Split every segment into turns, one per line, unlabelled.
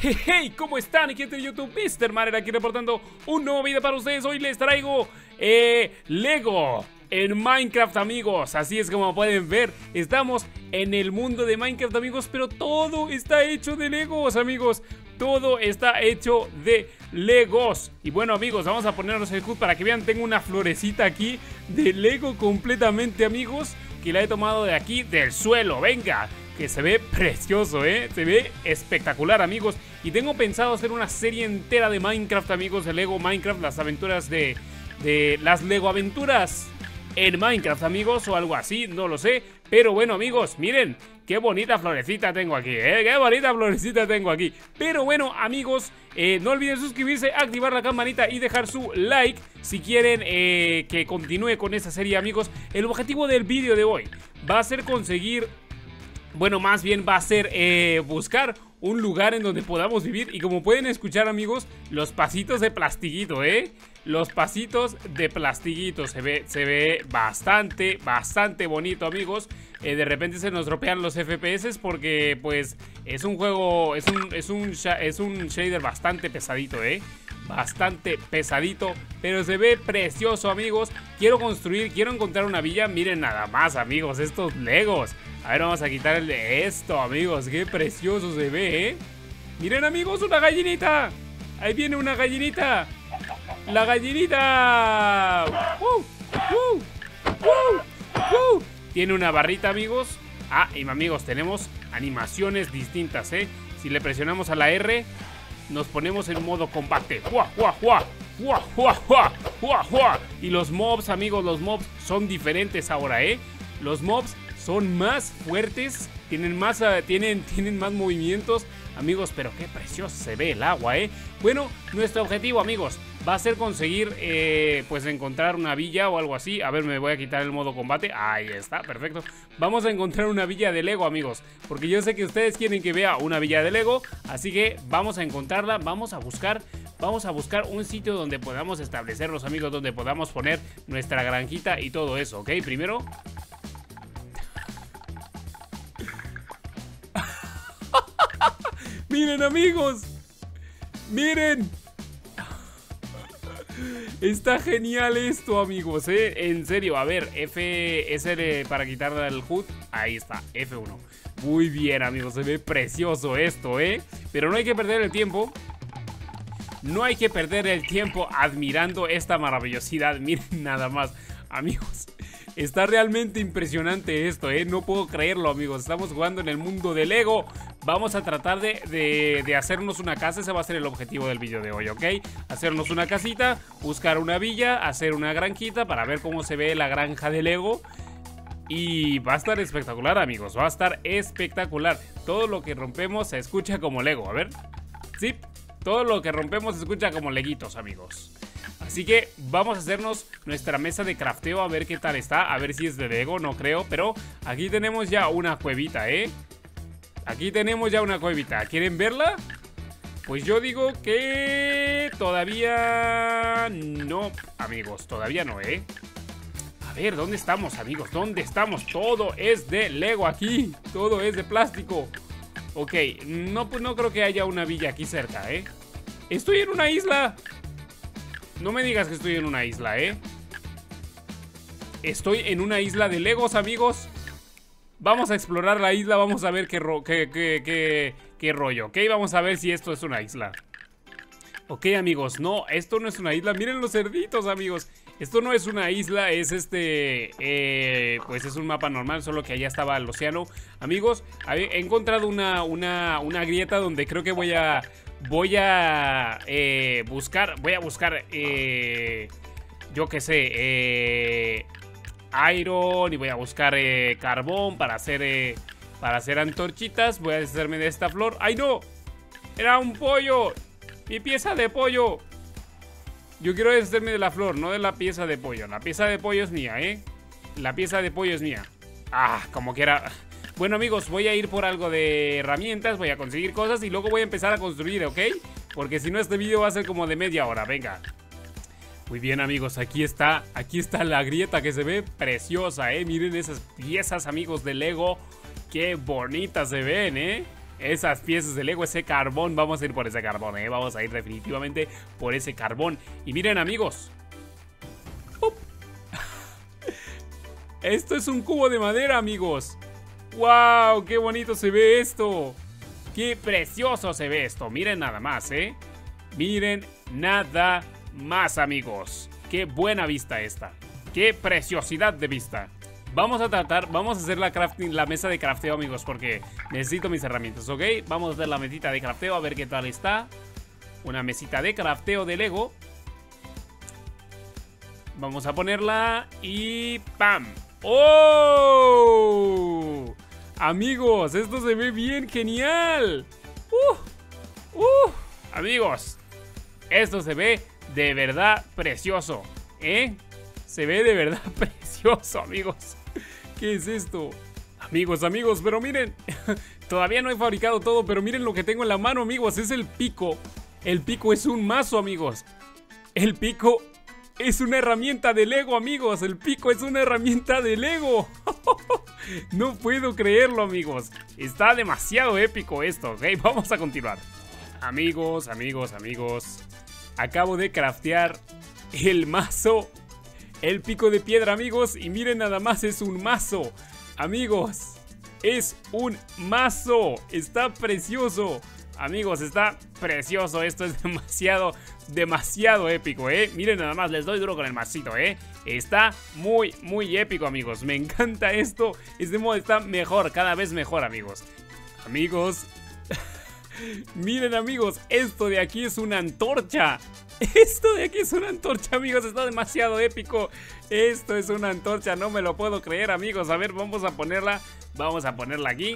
Hey, ¿cómo están, gente de YouTube? Mr. Marer aquí reportando un nuevo video para ustedes. Hoy les traigo Lego en Minecraft, amigos. Así es como pueden ver, estamos en el mundo de Minecraft, amigos, pero todo está hecho de Legos, amigos. Todo está hecho de Legos. Y bueno, amigos, vamos a ponernos el HUD para que vean. Tengo una florecita aquí de Lego completamente, amigos, que la he tomado de aquí, del suelo. Venga, que se ve precioso, se ve espectacular, amigos. Y tengo pensado hacer una serie entera de Minecraft, amigos, de Lego Minecraft, las aventuras de las Lego aventuras en Minecraft, amigos, o algo así, no lo sé. Pero bueno, amigos, miren qué bonita florecita tengo aquí, qué bonita florecita tengo aquí. Pero bueno, amigos, no olviden suscribirse, activar la campanita y dejar su like si quieren que continúe con esta serie, amigos. El objetivo del vídeo de hoy va a ser conseguir... Bueno, más bien va a ser buscar un lugar en donde podamos vivir. Y como pueden escuchar, amigos, los pasitos de plastiquito, los pasitos de plastiquito. Se ve bastante bonito, amigos. De repente se nos dropean los FPS porque, pues, es un juego, es un shader bastante pesadito, bastante pesadito, pero se ve precioso, amigos. Quiero encontrar una villa. Miren nada más, amigos, estos Legos. A ver, vamos a quitarle esto, amigos. Qué precioso se ve, Miren, amigos, una gallinita. Ahí viene una gallinita. La gallinita. Tiene una barrita, amigos. Ah, y amigos, tenemos animaciones distintas, Si le presionamos a la R, nos ponemos en modo combate. Y los mobs, amigos, los mobs son diferentes ahora, Los mobs son más fuertes, tienen más movimientos, amigos, pero qué precioso se ve el agua, Bueno, nuestro objetivo, amigos, va a ser conseguir, pues encontrar una villa o algo así. A ver, me voy a quitar el modo combate. Ahí está, perfecto. Vamos a encontrar una villa de Lego, amigos, porque yo sé que ustedes quieren que vea una villa de Lego. Así que vamos a encontrarla, vamos a buscar un sitio donde podamos establecernos, amigos, donde podamos poner nuestra granjita y todo eso, ¿ok? Primero... Miren, amigos, miren. Está genial esto, amigos, En serio, a ver, F es para quitarle el HUD. Ahí está, F1. Muy bien, amigos, se ve precioso esto, Pero no hay que perder el tiempo. No hay que perder el tiempo admirando esta maravillosidad. Miren nada más, amigos. Está realmente impresionante esto, No puedo creerlo, amigos. Estamos jugando en el mundo de Lego. Vamos a tratar de hacernos una casa. Ese va a ser el objetivo del vídeo de hoy, ¿ok? Hacernos una casita, buscar una villa, hacer una granjita para ver cómo se ve la granja de Lego. Y va a estar espectacular, amigos. Va a estar espectacular. Todo lo que rompemos se escucha como Lego. A ver. Sí, todo lo que rompemos se escucha como leguitos, amigos. Así que vamos a hacernos nuestra mesa de crafteo a ver qué tal está. A ver si es de Lego, no creo. Pero aquí tenemos ya una cuevita, Aquí tenemos ya una cuevita. ¿Quieren verla? Pues yo digo que todavía no, amigos. Todavía no, A ver, ¿dónde estamos, amigos? ¿Dónde estamos? Todo es de Lego aquí. Todo es de plástico. Ok, no, pues no creo que haya una villa aquí cerca, Estoy en una isla. No me digas que estoy en una isla, Estoy en una isla de Legos, amigos. Vamos a explorar la isla, vamos a ver qué rollo, ¿ok? Vamos a ver si esto es una isla. Ok, amigos, no, esto no es una isla. Miren los cerditos, amigos. Esto no es una isla, es pues es un mapa normal, solo que allá estaba el océano. Amigos, he encontrado una grieta donde creo que voy a buscar, yo qué sé, iron, y voy a buscar carbón para hacer antorchitas. Voy a deshacerme de esta flor. ¡Ay, no! Era un pollo. Mi pieza de pollo. Yo quiero deshacerme de la flor, no de la pieza de pollo. La pieza de pollo es mía, La pieza de pollo es mía. Ah, como quiera. Bueno, amigos, voy a ir por algo de herramientas. Voy a conseguir cosas y luego voy a empezar a construir, ¿ok? Porque si no, este vídeo va a ser como de media hora. Venga. Muy bien, amigos, aquí está la grieta que se ve preciosa, Miren esas piezas, amigos, de Lego. Qué bonitas se ven, esas piezas de Lego, ese carbón. Vamos a ir por ese carbón, vamos a ir definitivamente por ese carbón. Y miren, amigos, ¡up! Esto es un cubo de madera, amigos. ¡Wow! ¡Qué bonito se ve esto! ¡Qué precioso se ve esto! Miren nada más, miren nada más, amigos. ¡Qué buena vista esta! ¡Qué preciosidad de vista! Vamos a hacer la mesa de crafteo, amigos, porque necesito mis herramientas, ¿ok? Vamos a hacer la mesita de crafteo, a ver qué tal está. Una mesita de crafteo de Lego. Vamos a ponerla y ¡pam! ¡Oh! Amigos, esto se ve bien genial. Amigos, esto se ve de verdad precioso, se ve de verdad precioso, amigos. ¿Qué es esto? Amigos, pero miren, todavía no he fabricado todo, pero miren lo que tengo en la mano, amigos. Es el pico. El pico es un mazo, amigos. El pico es una herramienta de Lego, amigos. El pico es una herramienta de Lego. No puedo creerlo, amigos. Está demasiado épico esto, ¿ok? Vamos a continuar. Amigos. Acabo de craftear el mazo. El pico de piedra, amigos. Y miren nada más, es un mazo. Amigos, es un mazo. Está precioso. Amigos, está precioso. Esto es demasiado épico, Miren nada más, les doy duro con el macito, Está muy épico, amigos. Me encanta esto. Este modo está mejor, cada vez mejor, amigos. Amigos, miren, amigos, esto de aquí es una antorcha. Esto de aquí es una antorcha, amigos. Está demasiado épico. Esto es una antorcha, no me lo puedo creer, amigos. A ver, vamos a ponerla. Vamos a ponerla aquí.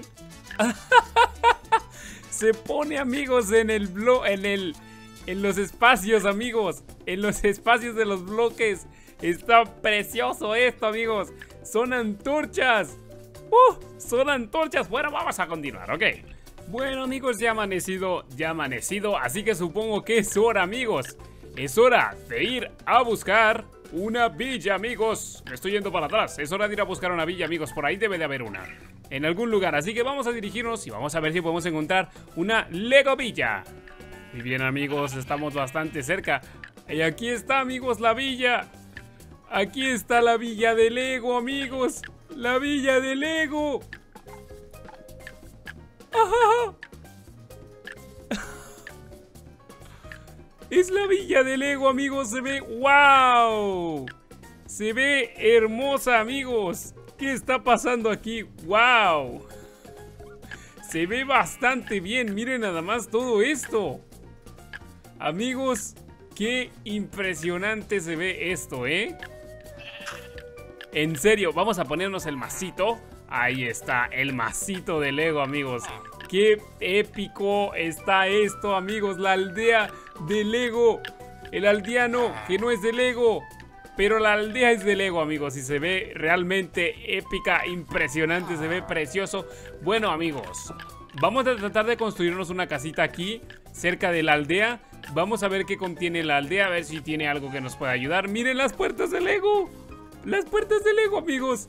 Se pone, amigos, en los espacios, amigos. En los espacios de los bloques. Está precioso esto, amigos. Son antorchas. Son antorchas. Bueno, vamos a continuar, ¿ok? Bueno, amigos, ya ha amanecido. Así que supongo que es hora, amigos. Es hora de ir a buscar una villa, amigos. Me estoy yendo para atrás. Es hora de ir a buscar una villa, amigos. Por ahí debe de haber una, en algún lugar. Así que vamos a dirigirnos y vamos a ver si podemos encontrar una Lego villa. Muy bien, amigos, estamos bastante cerca. Y aquí está, amigos, la villa. Aquí está la villa de Lego, amigos. La villa de Lego. ¡Ajá! Es la villa de Lego, amigos. Se ve... ¡Wow! Se ve hermosa, amigos. ¿Qué está pasando aquí? ¡Wow! Se ve bastante bien. Miren nada más todo esto. Amigos, qué impresionante se ve esto, En serio, vamos a ponernos el macito. Ahí está, el macito de Lego, amigos. Qué épico está esto, amigos. La aldea de Lego. El aldeano, que no es de Lego, pero la aldea es de Lego, amigos. Y se ve realmente épica, impresionante. Se ve precioso. Bueno, amigos, vamos a tratar de construirnos una casita aquí, cerca de la aldea. Vamos a ver qué contiene la aldea, a ver si tiene algo que nos pueda ayudar. Miren las puertas de Lego. Las puertas de Lego, amigos.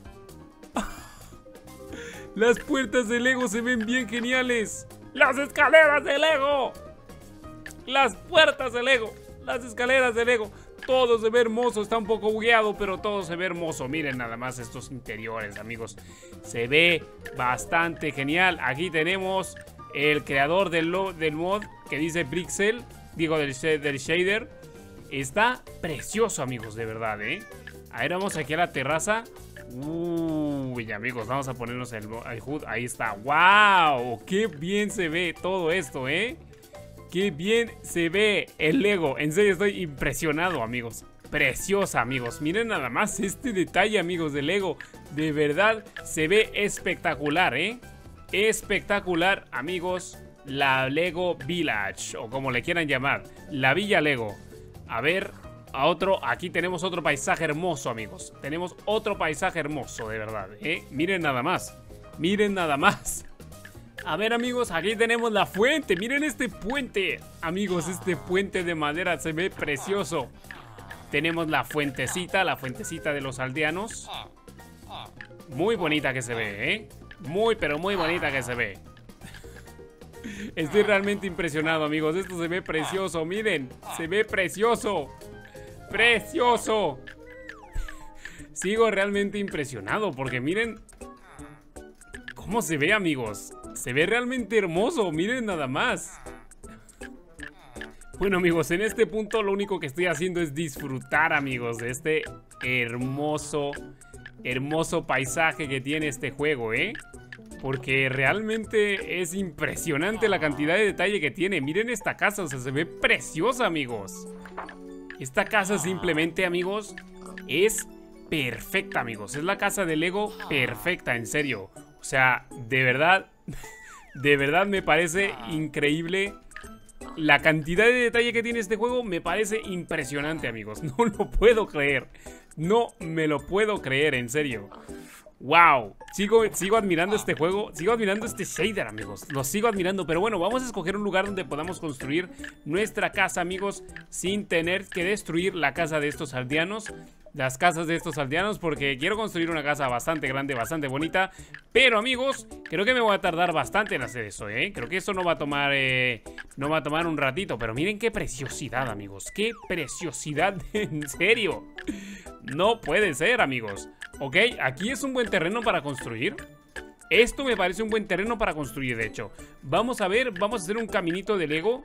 Las puertas de Lego se ven bien geniales. Las escaleras de Lego. Las puertas de Lego. Las escaleras de Lego. Todo se ve hermoso. Está un poco bugueado, pero todo se ve hermoso. Miren nada más estos interiores, amigos. Se ve bastante genial. Aquí tenemos el creador del mod que dice Brixel. Digo, del shader. Está precioso, amigos, de verdad, A ver, vamos aquí a la terraza. Uy, amigos, vamos a ponernos el HUD. Ahí está. ¡Wow! ¡Qué bien se ve todo esto, ¡Qué bien se ve el Lego! En serio, estoy impresionado, amigos. Preciosa, amigos. Miren nada más este detalle, amigos, de Lego. De verdad, se ve espectacular, Espectacular, amigos. La Lego Village, o como le quieran llamar. La Villa Lego. A ver... aquí tenemos otro paisaje hermoso, amigos. Tenemos otro paisaje hermoso, de verdad, Miren nada más. Miren nada más. A ver, amigos, aquí tenemos la fuente. Miren este puente. Amigos, este puente de madera se ve precioso. Tenemos la fuentecita de los aldeanos. Muy bonita que se ve, Muy, pero muy bonita que se ve. Estoy realmente impresionado, amigos. Esto se ve precioso, miren. Se ve precioso. ¡Precioso! Sigo realmente impresionado porque miren cómo se ve, amigos. Se ve realmente hermoso, miren nada más. Bueno, amigos, en este punto lo único que estoy haciendo es disfrutar, amigos, de este hermoso paisaje que tiene este juego, porque realmente es impresionante la cantidad de detalle que tiene. Miren esta casa, o sea, se ve preciosa, amigos. Esta casa simplemente, amigos, es perfecta, amigos. Es la casa de Lego perfecta, en serio. O sea, de verdad me parece increíble. La cantidad de detalle que tiene este juego me parece impresionante, amigos. No lo puedo creer. No me lo puedo creer, en serio. ¡Wow! Sigo admirando este juego. Sigo admirando este shader, amigos. Lo sigo admirando. Pero bueno, vamos a escoger un lugar donde podamos construir nuestra casa, amigos, sin tener que destruir la casa de estos aldeanos. Las casas de estos aldeanos, porque quiero construir una casa bastante grande, bastante bonita. Pero, amigos, creo que me voy a tardar bastante en hacer eso, Creo que eso no va a tomar un ratito. Pero miren qué preciosidad, amigos. Qué preciosidad, en serio. No puede ser, amigos. Ok, aquí es un buen terreno para construir. Esto me parece un buen terreno para construir, de hecho. Vamos a ver, vamos a hacer un caminito de Lego.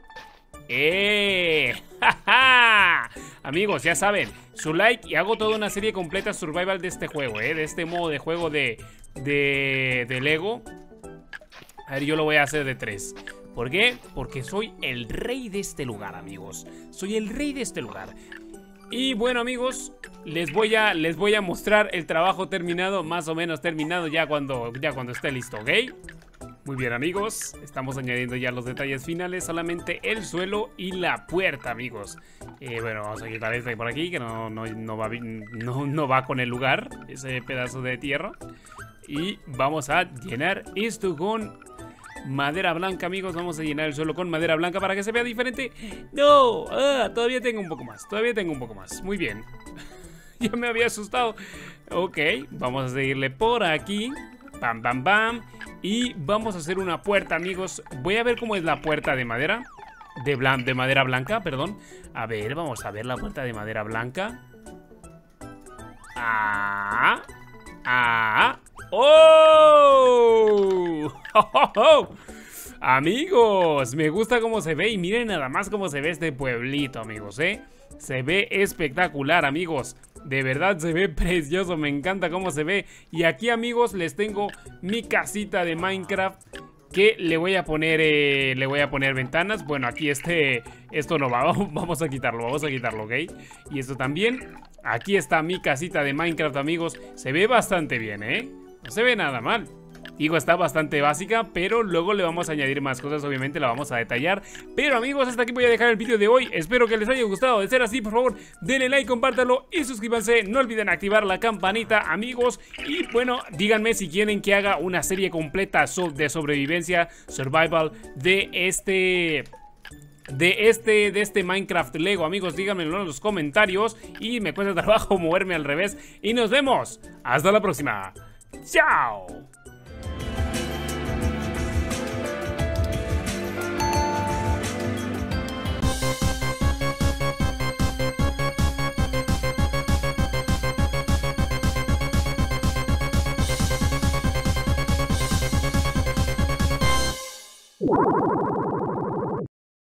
¡Ja, ja! Amigos, ya saben, su like y hago toda una serie completa survival de este juego, de este modo de juego de Lego. A ver, yo lo voy a hacer de 3. ¿Por qué? Porque soy el rey de este lugar, amigos. Soy el rey de este lugar. Y bueno, amigos, les voy a mostrar el trabajo terminado, más o menos terminado ya cuando esté listo, ¿ok? Muy bien, amigos, estamos añadiendo ya los detalles finales, solamente el suelo y la puerta, amigos. Bueno, vamos a quitar este por aquí, que no va con el lugar, ese pedazo de tierra. Y vamos a llenar esto con madera blanca, amigos. Vamos a llenar el suelo con madera blanca para que se vea diferente. ¡No! Todavía tengo un poco más, muy bien. Ya me había asustado. Ok, vamos a seguirle por aquí. Bam, bam, bam. Y vamos a hacer una puerta, amigos. Voy a ver cómo es la puerta de madera. De madera blanca, perdón. A ver, vamos a ver la puerta de madera blanca. ¡Oh! Amigos, me gusta cómo se ve. Y miren nada más cómo se ve este pueblito, amigos, Se ve espectacular, amigos. De verdad se ve precioso, me encanta cómo se ve. Y aquí, amigos, les tengo mi casita de Minecraft, que le voy a poner ventanas. Bueno, aquí esto no va, vamos a quitarlo, ¿ok? Y esto también. Aquí está mi casita de Minecraft, amigos. Se ve bastante bien, no se ve nada mal. Digo, está bastante básica, pero luego le vamos a añadir más cosas, obviamente la vamos a detallar. Pero, amigos, hasta aquí voy a dejar el vídeo de hoy. Espero que les haya gustado. De ser así, por favor, denle like, compártanlo y suscríbanse. No olviden activar la campanita, amigos. Y bueno, díganme si quieren que haga una serie completa de sobrevivencia, survival de este Minecraft Lego, amigos. Díganmelo en los comentarios. Y me cuesta trabajo moverme al revés. Y nos vemos. Hasta la próxima. ¡Chao!